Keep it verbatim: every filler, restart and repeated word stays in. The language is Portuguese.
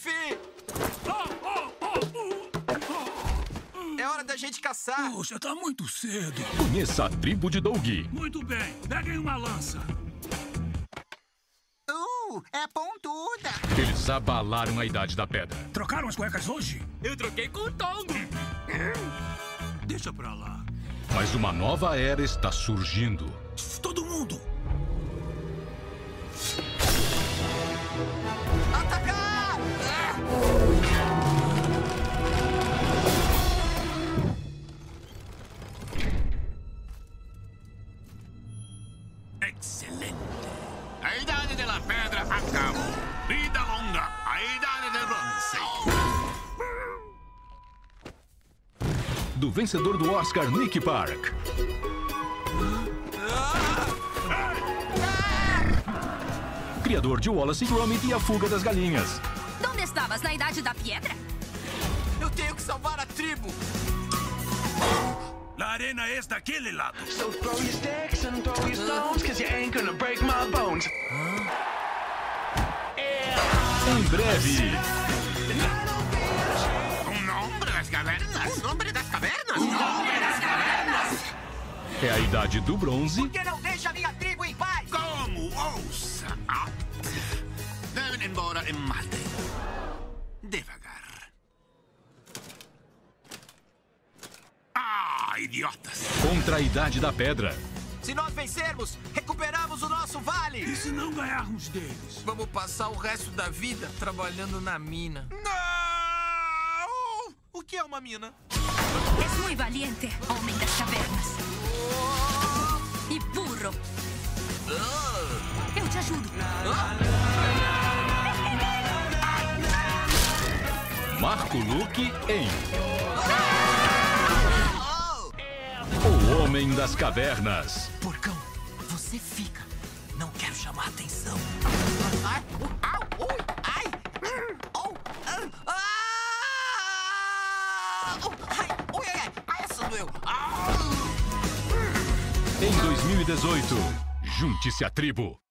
chefe! É hora da gente caçar. Poxa, tá muito cedo. Conheça a tribo de Doug. Muito bem, peguem uma lança. Uh, é pontuda. Eles abalaram a Idade da Pedra. Trocaram as cuecas hoje? Eu troquei com o Tongo. Deixa pra lá. Mas uma nova era está surgindo. Todo mundo! Atacar! Excelente. A Idade da Pedra acabou. Vida longa, a Idade de Bronze. Do vencedor do Oscar, Nick Park. Criador de Wallace e Gromit e a Fuga das Galinhas. Onde estavas? Na Idade da Pedra? Eu tenho que salvar a tribo. A arena é daquele lado. So throw your sticks and throw your stones, cause you ain't gonna break my bones. Em breve. Um nombre das cavernas? Nombre das cavernas? Nombre das cavernas? É a Idade do Bronze. Por que não deixa minha tribo em paz? Como ouça? Ah. Devem embora em Malta. Devagar. Ah, idiotas. Contra a Idade da Pedra. Se nós vencermos, recuperamos o nosso vale. E se não ganharmos deles? Vamos passar o resto da vida trabalhando na mina. Não! O que é uma mina? És muito valiente, homem das cavernas. E burro. Eu te ajudo. Marco Luque em O Homem das Cavernas. Porcão, você fica. Não quero chamar atenção. Ai, au, ui, ai, au, ah, ah, ai, ui, ai, ai, essa doeu. Ah. Em dois mil e dezoito, junte-se à tribo.